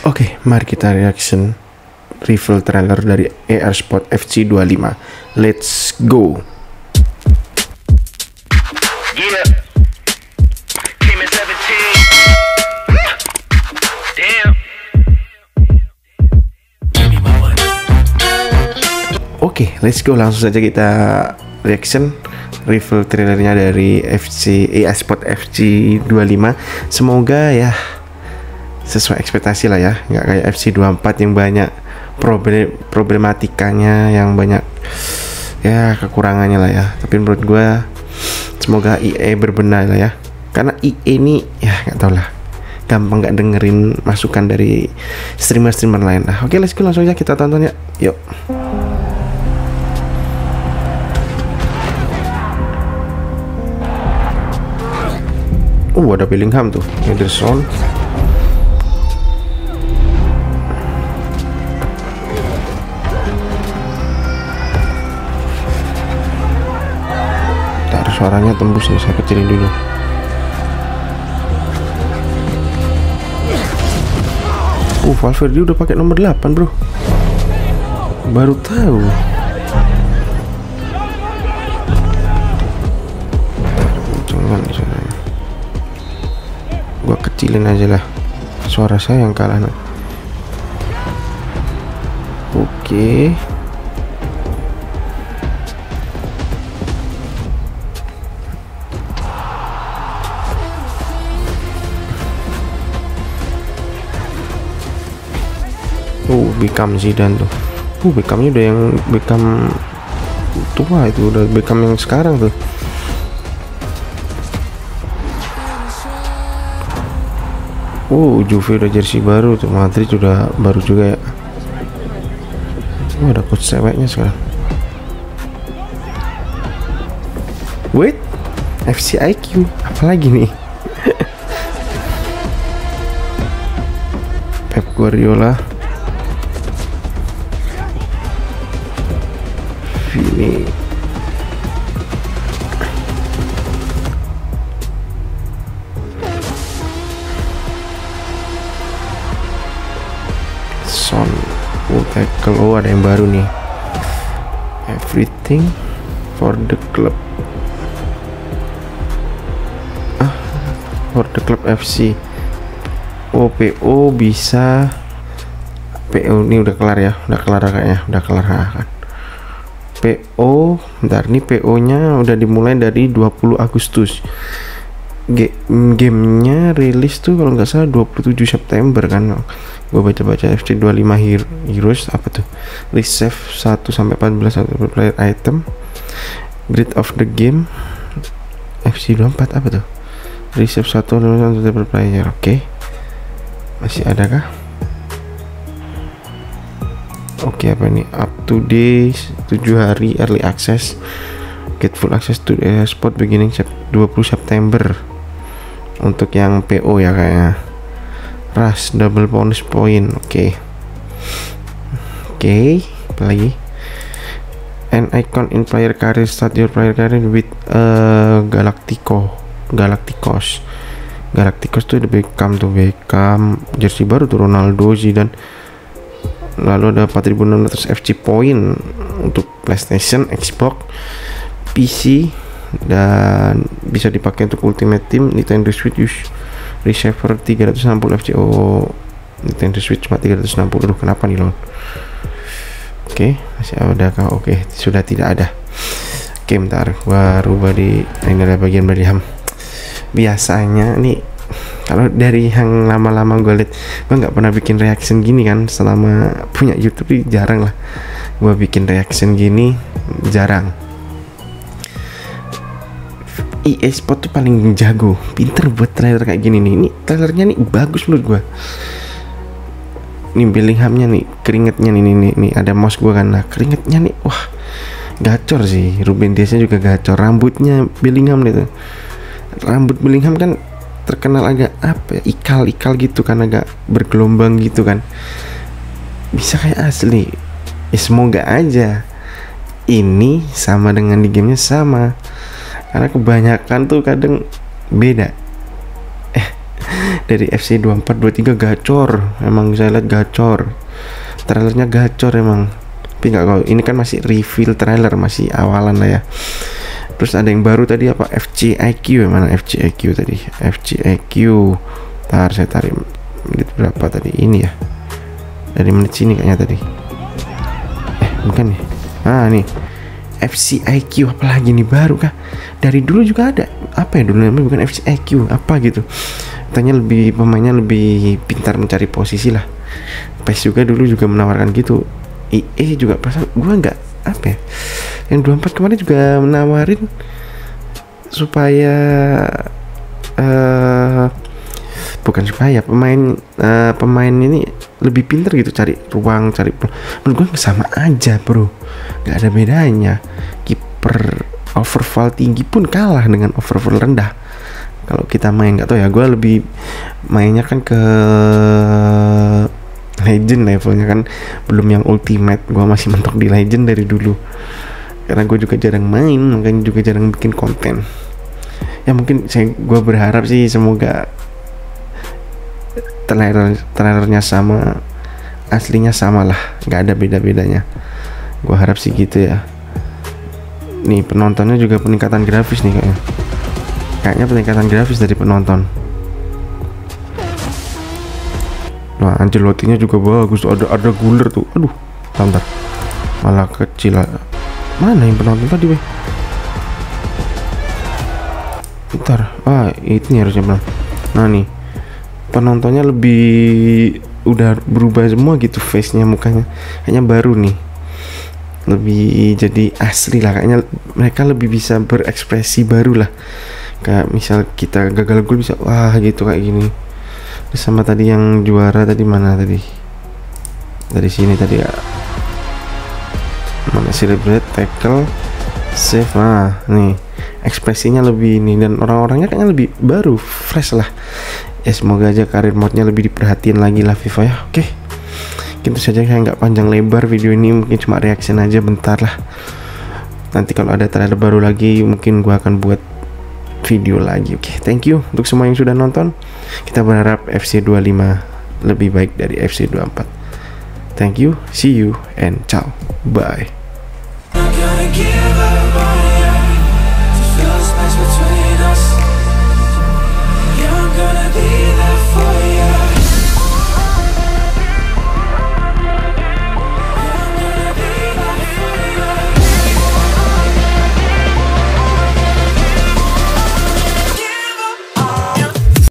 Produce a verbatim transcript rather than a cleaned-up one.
Oke, mari kita reaction review trailer dari eRsport F C dua puluh lima. Let's go. Yeah. Came in seventeen. Damn. Oke, let's go, langsung saja kita reaction review trailernya dari F C eRsport F C dua puluh lima. Semoga ya sesuai ekspektasi lah ya, nggak kayak F C dua puluh empat yang banyak problem problematikanya, yang banyak ya kekurangannya lah ya. Tapi menurut gue semoga E A berbenah lah ya, karena E A ini ya nggak tau lah, gampang nggak dengerin masukan dari streamer-streamer lain lah. Oke, let's go, langsung aja kita tonton ya, yuk. Uh, ada Bellingham tuh, Ederson. Ntar suaranya tembus nih, saya kecilin dulu. Uh, Valverde udah pakai nomor delapan, bro. Baru tahu. Jangan sana. Gua kecilin aja lah, suara saya yang kalah. Nah. Oke. Uh, Beckham Zidane tuh. Uh, Beckhamnya udah yang Beckham tua itu, udah Beckham yang sekarang tuh. Uh, Juve udah jersey baru tuh, Madrid udah baru juga ya. Oh, ada coach ceweknya sekarang. Wait, F C I Q apalagi nih? Pep Guardiola, Vini, Son. Oh, tackle. Oh, ada yang baru nih. Everything for the club. Ah, for the club F C. Oh, P O bisa. P O ini udah kelar ya, udah kelar kayaknya, udah kelar kan. P O, bentar nih, P O nya udah dimulai dari dua puluh Agustus. Gamenya rilis tuh kalau nggak salah dua puluh tujuh September kan. Gue baca-baca F C dua puluh lima Hero, Heroes apa tuh, receive satu sampai empat belas satu player item, grid of the game. F C dua puluh empat apa tuh, receive satu per player. Oke, okay. Masih ada kah? Oke, okay, apa ini, up to days tujuh hari early access, get full access to eRsport beginning dua puluh September untuk yang P O ya kayaknya. Rush double bonus point. Oke, okay. Oke, okay. Apa lagi? An icon in player career, start your player career with uh, Galactico Galacticos Galacticos tuh ada Beckham tuh, Beckham jersey baru tuh, Ronaldo, Zidane. Lalu ada empat ribu enam ratus F C point untuk PlayStation, Xbox, P C, dan bisa dipakai untuk Ultimate Team, Nintendo Switch. Use receiver tiga ratus enam puluh F C. Oh, Nintendo Switch cuma tiga ratus enam puluh. Duh, kenapa nih, lon? Oke, okay, masih ada kah? Oke, okay, sudah tidak ada. Oke, okay, bentar, gua rubah di ini adalah bagian Bellingham. Biasanya nih kalau dari yang lama-lama gue liat, gue nggak pernah bikin reaction gini kan selama punya YouTube. Jarang lah gue bikin reaction gini, jarang. eRsport tuh paling jago, pinter buat trailer kayak gini nih. Ini trailernya nih bagus menurut gue. Nih Bellinghamnya nih, keringetnya nih, nih, nih, nih ada mouse gue kan, nah keringetnya nih, wah gacor sih. Ruben Diasnya juga gacor, rambutnya Bellingham nih tuh. Rambut Bellingham kan terkenal agak apa ya, ikal-ikal gitu kan, agak bergelombang gitu kan, bisa kayak asli ya. Semoga aja ini sama dengan di gamenya sama, karena kebanyakan tuh kadang beda. Eh, dari F C dua puluh empat dua puluh tiga gacor, emang saya lihat gacor, trailernya gacor emang. Tapi nggak kau, ini kan masih reveal trailer, masih awalan lah ya. Terus ada yang baru tadi apa, F C I Q, mana F C I Q tadi, F C I Q. Ntar saya tarik menit berapa tadi ini ya, dari menit sini kayaknya tadi. Eh bukan nih, ah nih F C I Q, apalagi nih baru kah? Dari dulu juga ada, apa ya dulu namanya, bukan F C I Q apa gitu. Katanya lebih, pemainnya lebih pintar mencari posisi lah. P E S juga dulu juga menawarkan gitu. I E juga perasaan gua nggak apa ya, yang dua puluh empat kemarin juga menawarin supaya uh, bukan supaya pemain uh, pemain ini lebih pintar gitu cari ruang, cari, menurut gua sama aja bro, nggak ada bedanya. Kiper overval tinggi pun kalah dengan overval rendah. Kalau kita main, nggak tahu ya, gua lebih mainnya kan ke legend levelnya kan, belum yang ultimate. Gua masih mentok di legend dari dulu, karena gue juga jarang main, makanya juga jarang bikin konten. Ya mungkin saya gue berharap sih semoga trailer trailernya sama, aslinya sama lah, nggak ada beda bedanya. Gue harap sih gitu ya. Nih penontonnya juga peningkatan grafis nih kayaknya, kayaknya peningkatan grafis dari penonton. Nah, Ancelotti-nya juga bagus. Ada ada guler tuh. Aduh, bentar. Malah kecil. Mana yang penonton tadi, weh? Bentar. Ah, ini harusnya benar. Nah, nih. Penontonnya lebih udah berubah semua gitu face-nya, mukanya. Kayaknya baru nih. Lebih jadi asli lah kayaknya. Mereka lebih bisa berekspresi baru lah. Kayak misal kita gagal gol bisa wah gitu kayak gini. Sama tadi yang juara tadi mana tadi, dari sini tadi ya, mana celebrate, tackle, save. Nah nih ekspresinya lebih ini, dan orang-orangnya kayaknya lebih baru, fresh lah ya. Semoga aja karir modnya lebih diperhatiin lagi lah FIFA ya. Oke, gitu saja, saya nggak panjang lebar video ini, mungkin cuma reaction aja bentar lah. Nanti kalau ada trailer baru lagi mungkin gua akan buat video lagi. Oke, okay, thank you untuk semua yang sudah nonton. Kita berharap F C dua puluh lima lebih baik dari F C dua puluh empat. Thank you, see you, and ciao, bye.